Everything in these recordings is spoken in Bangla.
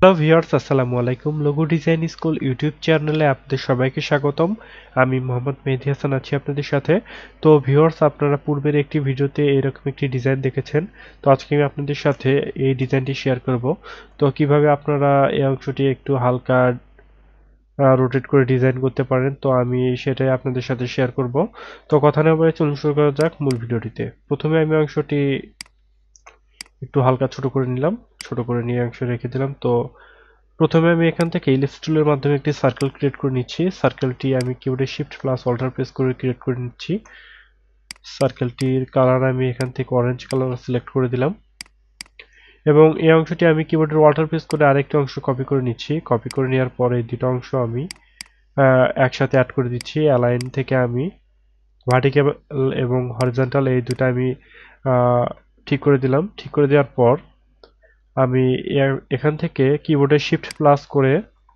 হ্যালো ভিউয়ার্স, আসসালামু আলাইকুম। লোগো ডিজাইন স্কুল ইউটিউব চ্যানেলে আপনাদের সবাইকে স্বাগতম। আমি মোহাম্মদ মেহেদী হাসান আছি আপনাদের সাথে। তো ভিউয়ার্স, আপনারা পূর্বের একটি ভিডিওতে এরকম একটি ডিজাইন দেখেছেন। তো আজকে আমি আপনাদের সাথে এই ডিজাইনটি শেয়ার করব। তো কিভাবে আপনারা এই অংশটি একটু হালকা রোটেট করে ডিজাইন করতে পারেন, তো আমি সেটাই আপনাদের সাথে শেয়ার করব। তো কথা না বলে চলুন শুরু করা যাক মূল ভিডিওটিতে। প্রথমে আমি অংশটি একটু হালকা ছোট করে নিলাম, ছোট করে নিয়ে অংশ রেখে দিলাম। তো প্রথমে আমি এখান থেকে ইলিপস টুলের মাধ্যমে একটি সার্কেল ক্রিয়েট করে নিচ্ছি। সার্কেলটি আমি কিবোর্ডে শিফট প্লাস অল্টার প্রেস করে ক্রিয়েট করে নিচ্ছি। সার্কেলটির কালার আমি এখান থেকে অরেঞ্জ কালার সিলেক্ট করে দিলাম এবং এই অংশটি আমি কিবোর্ডের অল্টার প্রেস করে আরেকটি অংশ কপি করে নিচ্ছি। কপি করে নেওয়ার পরে এই দুটো অংশ আমি একসাথে অ্যাড করে দিচ্ছি। অ্যালাইন থেকে আমি ভার্টিক্যাল এবং হরিজন্টাল এই দুটো আমি ঠিক করে দিলাম। ঠিক করে দেওয়ার পর আমি এখান থেকে কিবোর্ডে শিফট প্লাস করে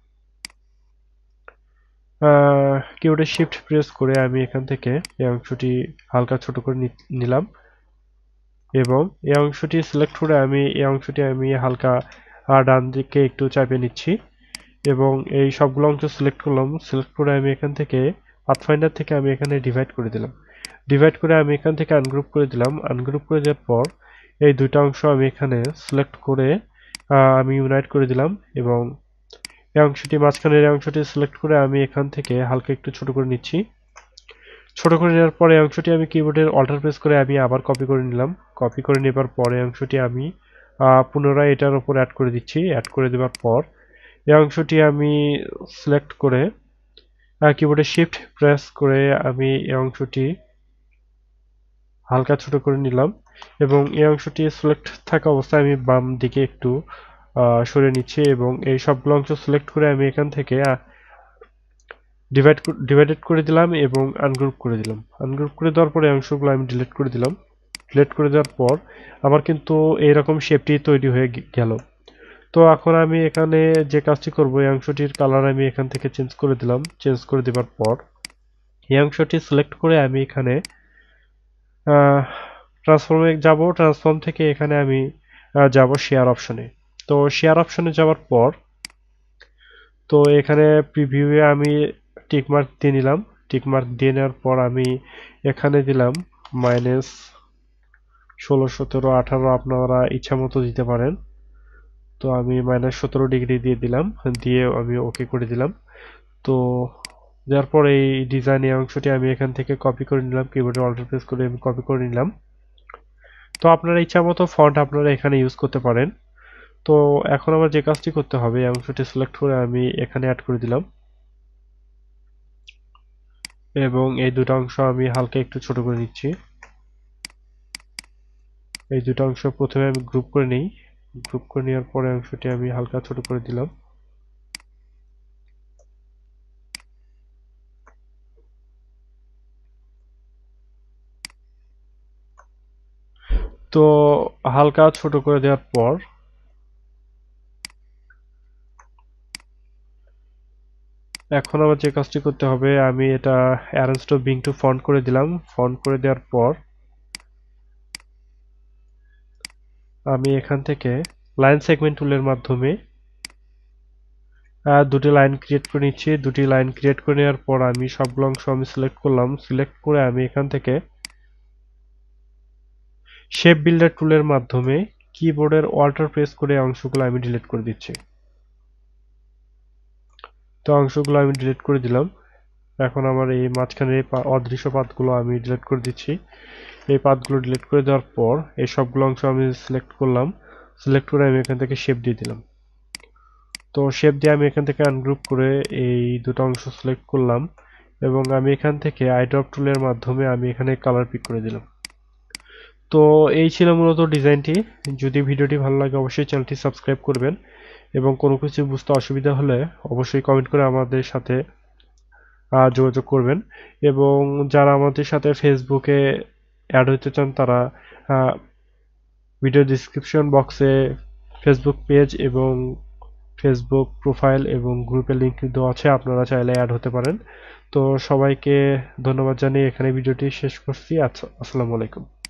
কিবোর্ডে শিফট প্রেস করে আমি এখান থেকে এই অংশটি হালকা ছোট করে নিলাম এবং এই অংশটি সিলেক্ট করে আমি এই অংশটি আমি হালকা ডান দিকে একটু চাপিয়ে নিচ্ছি এবং এই সবগুলো অংশ সিলেক্ট করলাম। সিলেক্ট করে আমি এখান থেকে পাথফাইন্ডার থেকে আমি এখানে ডিভাইড করে দিলাম। ডিভাইড করে আমি এখান থেকে আনগ্রুপ করে দিলাম। আনগ্রুপ করে দেওয়ার পর এই দুটো অংশ আমি এখানে সিলেক্ট করে আমি ইউনাইট করে দিলাম এবং এই অংশটি মাঝখানের এই অংশটি সিলেক্ট করে আমি এখান থেকে হালকা একটু ছোট করে নিচ্ছি। ছোট করে নেওয়ার পরে এই অংশটি আমি কিবোর্ডের অল্টার প্রেস করে আমি আবার কপি করে নিলাম। কপি করে নেবার পরে অংশটি আমি পুনরায় এটার উপর অ্যাড করে দিচ্ছি। অ্যাড করে দেওয়ার পর এই অংশটি আমি সিলেক্ট করে কিবোর্ডে শিফট প্রেস করে আমি এই অংশটি হালকা ছোট করে নিলাম এবং এই অংশটি সিলেক্ট থাকা অবস্থায় আমি বাম দিকে একটু সরিয়ে নিচ্ছি এবং এই সবগুলো অংশ সিলেক্ট করে আমি এখান থেকে ডিভাইডেড করে দিলাম এবং আনগ্রুপ করে দিলাম। আনগ্রুপ করে দেওয়ার পরে অংশগুলো আমি ডিলিট করে দিলাম। ডিলিট করে দেওয়ার পর আমার কিন্তু এইরকম শেপটি তৈরি হয়ে গেল। তো এখন আমি এখানে যে কাজটি করব, এই অংশটির কালার আমি এখান থেকে চেঞ্জ করে দিলাম। চেঞ্জ করে দেওয়ার পর এই অংশটি সিলেক্ট করে আমি এখানে ট্রান্সফর্মে যাব। ট্রান্সফর্ম থেকে এখানে আমি যাব শেয়ার অপশনে। তো শেয়ার অপশনে যাওয়ার পর তো এখানে প্রিভিউয়ে আমি টিকমার্ক দিয়ে নিলাম। টিকমার্ক দিয়ে নেওয়ার পর আমি এখানে দিলাম -16, 17, 18 আপনারা ইচ্ছা মতো দিতে পারেন। তো আমি -17 ডিগ্রি দিয়ে দিলাম, দিয়ে আমি ওকে করে দিলাম। তো দেওয়ার পর এই ডিজাইনের অংশটি আমি এখান থেকে কপি করে নিলাম। কিবোর্ডে অল্টার প্রেস করে আমি কপি করে নিলাম। তো আপনারা ইচ্ছা মতো ফন্ট আপনারা এখানে ইউজ করতে পারেন। তো এখন আমার যে কাজটি করতে হবে, এই অংশটি সিলেক্ট করে আমি এখানে অ্যাড করে দিলাম এবং এই দুটো অংশ আমি হালকা একটু ছোট করে নিচ্ছি। এই দুটো অংশ প্রথমে আমি গ্রুপ করে নিই। গ্রুপ করে নেওয়ার পরে অংশটি আমি হালকা ছোট করে দিলাম। তো হালকা ছোট করে দেওয়ার পর এখন আবার যে কাজটি করতে হবে, আমি এটা arrange to bring to front করে দিলাম। ফন্ট করে দেওয়ার পর আমি এখান থেকে লাইন সেগমেন্ট টুলের মাধ্যমে দুটি লাইন ক্রিয়েট করে নিচ্ছি। দুটি লাইন ক্রিয়েট করে নেওয়ার পর আমি সবগুলো অংশ আমি সিলেক্ট করলাম। সিলেক্ট করে আমি এখান থেকে শেপ বিল্ডার টুলের মাধ্যমে কিবোর্ডের অল্টার প্রেস করে অংশগুলো আমি ডিলিট করে দিচ্ছি। তো অংশগুলো আমি ডিলিট করে দিলাম। এখন আমার এই মাঝখানের অদৃশ্য পাতগুলো আমি ডিলিট করে দিচ্ছি। এই পাতগুলো ডিলিট করে দেওয়ার পর এই সবগুলো অংশ আমি সিলেক্ট করলাম। সিলেক্ট করে আমি এখান থেকে শেপ দিয়ে দিলাম। তো শেপ দিয়ে আমি এখান থেকে আনগ্রুপ করে এই দুটো অংশ সিলেক্ট করলাম এবং আমি এখান থেকে আইড্রপ টুলের মাধ্যমে আমি এখানে কালার পিক করে দিলাম। তো এই ছিল মূলত ডিজাইনটি। যদি ভিডিওটি ভালো লাগে অবশ্যই চ্যানেলটি সাবস্ক্রাইব করবেন এবং কোনো কিছু বুঝতে অসুবিধা হলে অবশ্যই কমেন্ট করে আমাদের সাথে যোগাযোগ করবেন এবং যারা আমাদের সাথে ফেসবুকে অ্যাড হতে চান তারা ভিডিও ডেসক্রিপশন বক্সে ফেসবুক পেজ এবং ফেসবুক প্রোফাইল এবং গ্রুপের লিংক দেওয়া আছে, আপনারা চাইলে অ্যাড হতে পারেন। তো সবাইকে ধন্যবাদ জানিয়ে এখানে ভিডিওটি শেষ করছি। আসসালামু আলাইকুম।